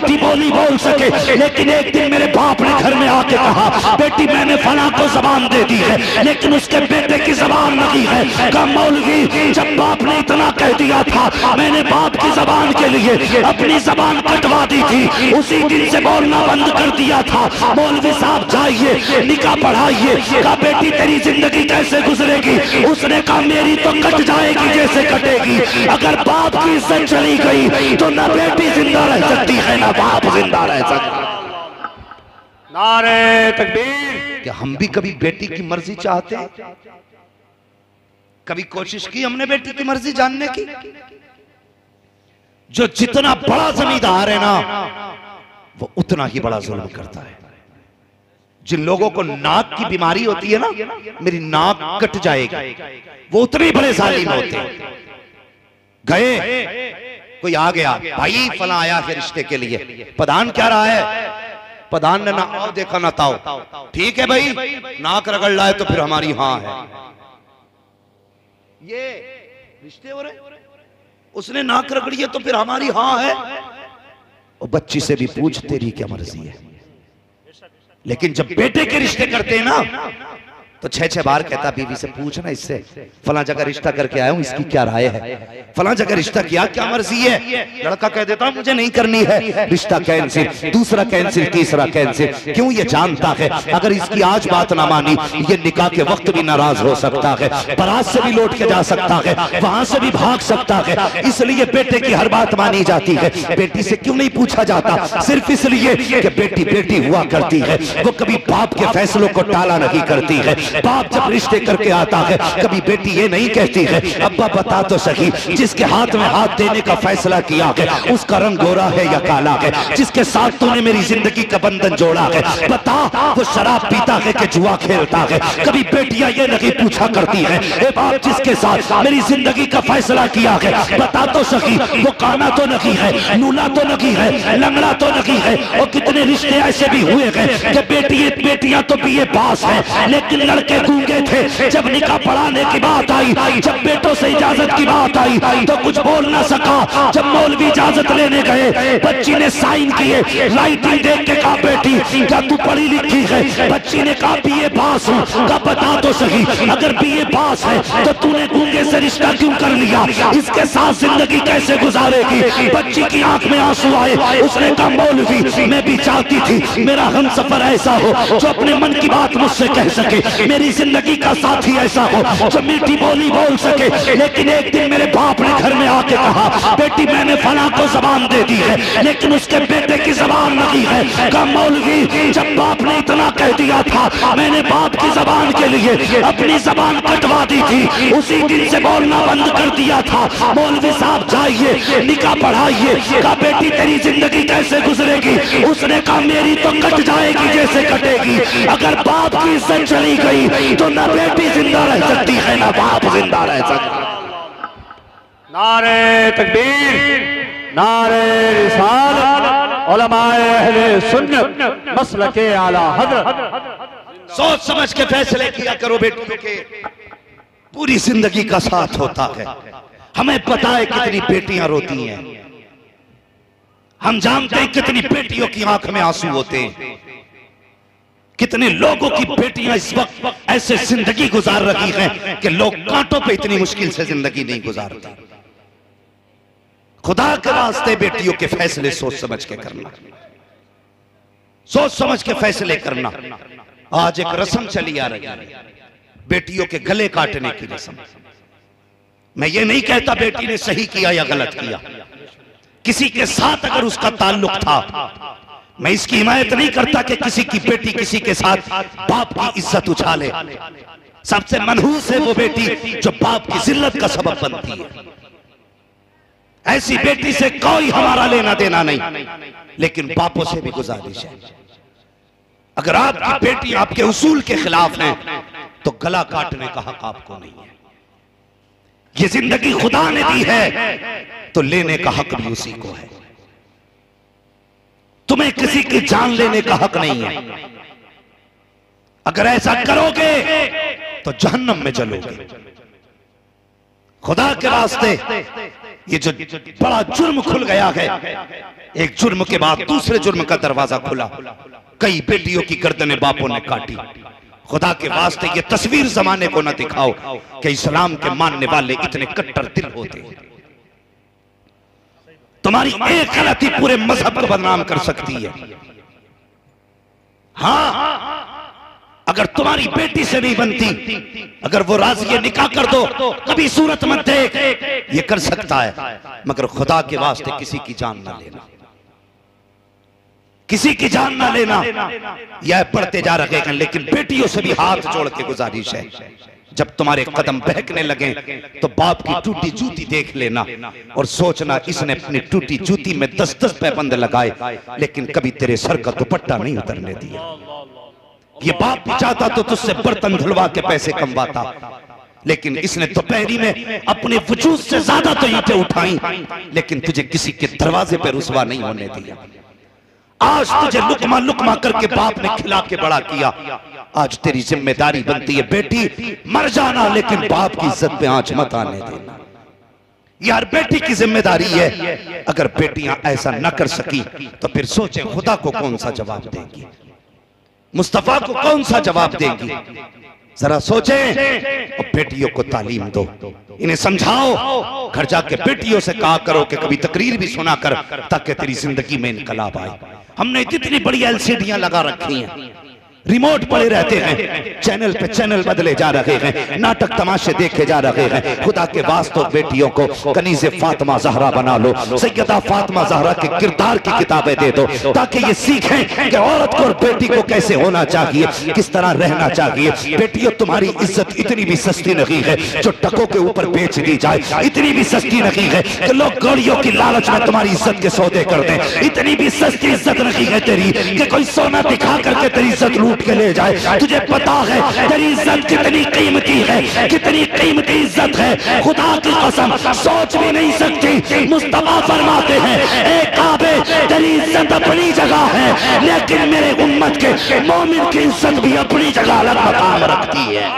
मीठी बोली बोल सके, लेकिन एक दिन मेरे बाप ने घर में आके कहा बेटी मैंने फला को जबान दे दी है लेकिन उसके बेटे की जबान नहीं है। कहा मौलवी जब बाप ने इतना कह दिया था मैंने बाप की जबान के लिए अपनी जबान कटवा दी थी, उसी दिन से बोलना बंद कर दिया था। मौलवी साहब जाइए निकाह पढ़ाइए। कहा बेटी तेरी जिंदगी कैसे गुजरेगी? उसने कहा मेरी तो कट जाएगी जैसे कटेगी। अगर बाप की इज्जत चली गई तो ना बेटी जिंदा रह सकती है ना बाप जिंदा रह सकता। नारे तकबीर। क्या हम भी कभी बेटी की मर्जी चाहते हैं? कभी कोशिश की हमने बेटी की मर्जी जानने की? जो जितना बड़ा जमींदार है ना वो उतना ही बड़ा जुल्म करता है। जिन लोगों को नाक की बीमारी होती है ना, मेरी नाक कट जाएगी, वो उतने बड़े जालिम होते हैं। गए कोई आ गया भाई फला आया है रिश्ते के लिए, प्रधान क्या रहा है? प्रधान ने ना आओ देखा ना ताओ। ठीक है भाई नाक रगड़ लाए तो फिर हमारी हाँ है। ये रिश्ते हो रहे, उसने नाक रगड़ी है तो फिर हमारी हाँ है। और बच्ची से भी पूछ तेरी क्या मर्जी है। लेकिन जब बेटे के रिश्ते करते हैं ना तो 6-6 बार कहता बीवी से पूछना इससे फला जगह रिश्ता करके आया हूं इसकी क्या राय है, फला जगह रिश्ता किया क्या मर्जी है। लड़का कह देता मुझे नहीं करनी है, रिश्ता कैंसिल, दूसरा कैंसिल, तीसरा कैंसिल। क्यों? ये जानता है अगर इसकी आज बात ना मानी ये निकाह के वक्त भी नाराज हो सकता है, बारात से भी लौट के जा सकता है, वहां से भी भाग सकता है। इसलिए बेटे की हर बात मानी जाती है। बेटी से क्यों नहीं पूछा जाता? सिर्फ इसलिए कि बेटी बेटी हुआ करती है, वो कभी बाप के फैसलों को टाला नहीं करती है। बाप जब रिश्ते करके आता है कभी बेटी ये नहीं कहती है अब्बा बता तो सही जिसके हाथ में हाथ देने का फैसला किया है उसका रंग गोरा है या काला है, जिसके साथ तूने मेरी जिंदगी का बंधन जोड़ा है बता वो शराब पीता है कि जुआ खेलता है। कभी बेटियां ये नहीं पूछा करती है ए बाप जिसके साथ मेरी जिंदगी का फैसला किया है बता तो सही वो काना तो नहीं है, नूला तो नहीं है, लंगड़ा तो नहीं है। और कितने रिश्ते ऐसे भी हुए हैं कि बेटियां तो बीए पास है लेकिन लड़के गूंगे थे। जब निकाह पढ़ाने की बात आई, जब बेटों से इजाजत की बात आई तो कुछ बोल ना सका। जब मौलवी इजाजत लेने गए बच्ची ने साइन किए, राइटिंग देख के कहा बेटी क्या तू पढ़ी लिखी है? बच्ची ने कहा बीए पास हूं। कहा बता तो सही अगर बीए पास है तो तूने गूंगे से रिश्ता क्यों कर लिया? इसके साथ जिंदगी कैसे गुजारेगी? बच्ची की आंख में आंसू आए, उसने कहा मौलवी मैं भी चाहती थी मेरा हमसफर ऐसा हो जो अपने मन की बात मुझसे कह सके, मेरी जिंदगी का साथी ऐसा हो जो मीठी बोली बोल सके। लेकिन एक दिन मेरे बाप ने घर में आके कहा बेटी मैंने फला को जबान दे दी है लेकिन उसके बेटे की जबान नहीं है। कहा मौलवी जब बाप ने इतना कह दिया था मैंने बाप की जबान के लिए अपनी जबान कटवा दी थी, उसी दिन से बोलना बंद कर दिया था। मौलवी साहब जाइए निकाह पढ़ाइए। कहा बेटी तेरी जिंदगी कैसे गुजरेगी? उसने कहा मेरी तो कट जाएगी जैसे कटेगी। अगर बाप की इज्जत चली गई तो ना बेटी जिंदा रह सकती है ना बाप जिंदा रह सकता। नारे तकबीर, नारे रिसालत, उलमाए अहले सुन्नत मसलके आला हज़रत। सोच समझ के फैसले किया करो बेटियों के, पूरी जिंदगी का साथ होता है। हमें पता है कितनी बेटियां रोती हैं, हम जानते हैं कितनी बेटियों की आंख में आंसू होते हैं, कितने लोगों की बेटियां इस वक्त ऐसे जिंदगी गुजार रही हैं कि लोग कांटों पे इतनी मुश्किल से जिंदगी नहीं गुजारते। खुदा के वास्ते बेटियों के फैसले सोच समझ के करना, सोच समझ के फैसले करना। आज एक रस्म चली आ रही है बेटियों के गले काटने की रस्म। मैं ये नहीं कहता बेटी ने सही किया या गलत किया, किसी के साथ अगर उसका ताल्लुक था, मैं इसकी हिमायत नहीं करता कि किसी की बेटी किसी के साथ बाप की इज्जत उछाले। सबसे मनहूस है वो बेटी जो बाप की जिल्लत का सबब बनती है। ऐसी बेटी से कोई हमारा लेना देना नहीं, लेकिन बापों से भी गुजारिश है अगर आपकी बेटी आपके उसूल के खिलाफ है तो गला काटने का हक आपको नहीं है। ये जिंदगी खुदा ने दी है तो लेने का हक भी उसी को है। तुम्हें किसी की जान लेने का हक नहीं है। अगर ऐसा करोगे तो जहन्नम में जलोगे। खुदा के वास्ते ये जो बड़ा जुर्म खुल गया है, एक जुर्म के बाद दूसरे जुर्म का दरवाजा खुला। कई बेटियों की गर्दनें बापों ने काटी। खुदा के वास्ते ये तस्वीर जमाने को न दिखाओ कि इस्लाम के मानने वाले इतने कट्टर दिल होते। तुम्हारी एक गलती पूरे मजहब को बदनाम कर सकती है। हाँ, अगर तुम्हारी बेटी से नहीं बनती, अगर वो राजी निकाह कर दो, कभी सूरत मत देख, ये कर सकता है, मगर खुदा के वास्ते किसी की जान ना लेना, किसी की जान ना लेना। यह पढ़ते जा रहे हैं, लेकिन बेटियों से भी हाथ जोड़ के गुजारिश है, जब तुम्हारे कदम बहकने लगे तो बाप की टूटी जूती देख लेना और सोचना इसने अपनी टूटी जूती में 10-10 पैबंद लगाए, लेकिन कभी तेरे सर का दुपट्टा नहीं उतरने दिया। ये बाप भी चाहता तो तुझसे बर्तन धुलवा के पैसे कमवाता, लेकिन इसने दोपहरी में अपने वजूद से ज्यादा तो ईंटें उठाई, लेकिन तुझे किसी के दरवाजे पे रुसवा नहीं होने दिया। आज तुझे लुकमा लुकमा करके बाप ने खिला के बड़ा किया। आज तेरी जिम्मेदारी बनती है, बेटी मर जाना लेकिन बाप की इज्जत पे आंच मत आने देना। यार बेटी की जिम्मेदारी है। अगर बेटियां ऐसा न कर सकी तो फिर सोचे खुदा को कौन सा जवाब देंगी, मुस्तफा को कौन सा जवाब देंगी। जरा सोचें और बेटियों को तालीम दो, इन्हें समझाओ। घर जाके बेटियों से कहा करो कि कभी तकरीर भी सुना कर, ताकि तेरी जिंदगी में इनकलाब आए। हमने इतनी बड़ी एलसीडियां लगा रखी हैं, रिमोट पड़े रहते हैं, चैनल पे चैनल बदले जा रहे हैं, नाटक तमाशे देखे जा रहे हैं। खुदा के वास्ते बेटियों को कनीज़े फातिमा ज़हरा बना लो, सैयदा फातिमा ज़हरा के किरदार की किताबें दे दो, ताकि ये सीखें कि औरत को और बेटी को कैसे होना चाहिए, किस तरह रहना चाहिए। बेटियों, तुम्हारी इज्जत इतनी भी सस्ती नहीं है जो टकों के ऊपर बेच दी जाए, इतनी भी सस्ती नहीं है कि लोग गाड़ियों की लालच में तुम्हारी इज्जत के सौदे कर दें, इतनी भी सस्ती इज्जत नहीं है तेरी कि कोई सोना दिखा करके तेरी इज्जत लूट के ले जाए। तुझे पता है तेरी इज्जत कितनी कीमती है, कितनी कीमती इज्जत है, खुदा की कसम सोच भी नहीं सकती। मुस्तफा फरमाते हैं, ए काबे तेरी इज्जत अपनी जगह है, लेकिन मेरे उम्मत के मोमिन की इज्जत भी अपनी जगह अलग मकाम रखती है।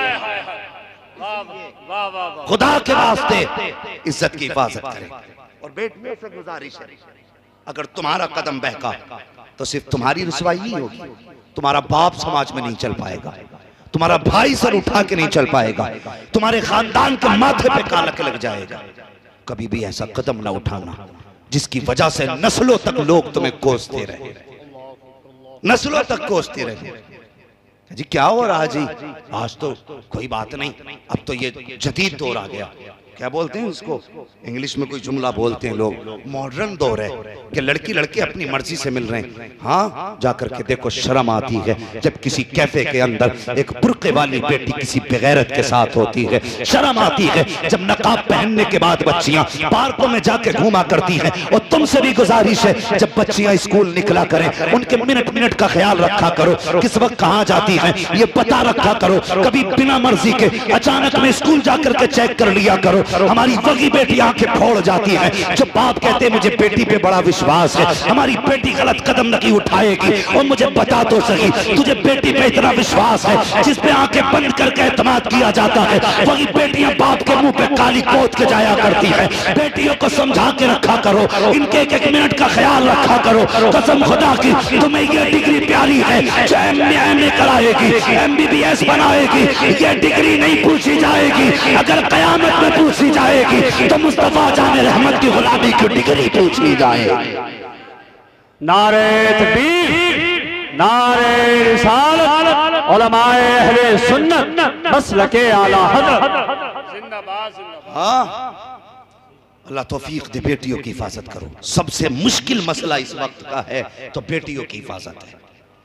खुदा के वास्ते इज्जत की हिफाजत करें। और बेटियों से गुजारिश है, अगर तुम्हारा कदम बहका तो सिर्फ तुम्हारी रुसवाई ही होगी, तुम्हारा बाप समाज में नहीं चल पाएगा, तुम्हारा भाई सर उठा के नहीं चल पाएगा, तुम्हारे खानदान के माथे पे कालक लग जाएगा। कभी भी ऐसा कदम ना उठाना जिसकी वजह से नस्लों तक लोग तुम्हें कोसते रहे, नस्लों तक कोसते रहे। जी क्या हो रहा जी, आज तो कोई बात नहीं, अब तो ये जदीद दौर आ गया। क्या बोलते हैं उसको, इंग्लिश में कोई जुमला बोलते हैं लोग, मॉडर्न दौर है कि लड़की लड़के अपनी मर्जी से मिल रहे हैं। हाँ, जाकर के देखो शर्म आती है जब किसी कैफे के अंदर एक बुर्के वाली बेटी किसी बेगैरत के साथ होती है, शर्म आती है जब नकाब पहनने के बाद बच्चियां पार्कों में जाके घूमा करती हैं। और तुमसे भी गुजारिश है, जब बच्चियां स्कूल निकला करें उनके मिनट मिनट का ख्याल रखा करो, किस वक्त कहाँ जाती हैं ये पता रखा करो। कभी बिना मर्जी के अचानक में स्कूल जाकर के चेक कर लिया करो। हमारी वही बेटी आंखें फोड़ जाती है, जो बाप कहते हैं मुझे बेटी पे बड़ा विश्वास है, हमारी बेटी गलत कदम नहीं उठाएगी। और मुझे बता तो सही, तुझे बेटी पे इतना विश्वास है जिस पे आंखें बंद करके एतमाद किया जाता है, वही बेटियां बाप के मुंह पे काली पोत के जाया करती है। बेटियों को समझा के रखा करो, इनके एक मिनट का ख्याल रखा करो। कसम खुदा की, तुम्हें ये डिग्री प्यारी है जो MA कराएगी, MBBS बनाएगी, ये डिग्री नहीं पूछी जाएगी। अगर कयामत में पूछी जाएगी तो मुस्तफा जाने रहमत की गुलामी की डिग्री पूछी जाएगी। नारे तकबीर, नारे रिसालत, उलमाए अहले सुन्नत मसलके आला हज़रत जिंदाबाद जिंदाबाद। हाँ, अल्लाह तौफीक दे, बेटियों की हिफाजत करो। सबसे मुश्किल मसला इस वक्त का है तो बेटियों की हिफाजत है।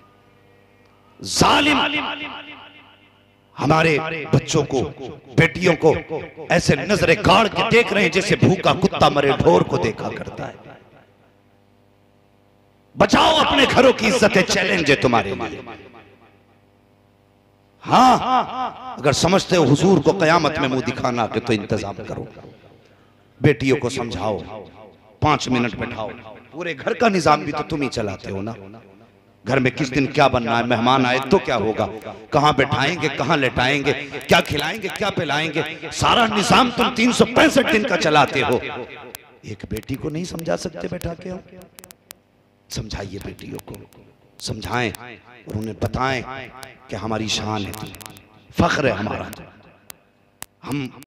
जालिम हमारे बच्चों को, बेटियों को ऐसे नजरे गाड़ के देख रहे हैं जैसे भूखा कुत्ता मरे ढोर को देखा करता है। बचाओ अपने घरों की इज्जत है, चैलेंज है तुम्हारे लिए। हाँ, अगर समझते हो हुजूर को कयामत में मुंह दिखाना के तो इंतजाम करो। बेटियों को समझाओ, 5 मिनट बैठाओ। पूरे घर का निजाम भी तो तुम ही चलाते हो ना। घर में किस दिन क्या बनना है, मेहमान आए तो क्या होगा, कहां बैठाएंगे, कहां लेटाएंगे, क्या खिलाएंगे, क्या पिलाएंगे, सारा निजाम तुम 365 दिन का चलाते हो। एक बेटी को नहीं समझा सकते बैठा के? समझाइए बेटियों को, समझाएं और उन्हें बताएं कि हमारी शान है, फख्र है हमारा। हम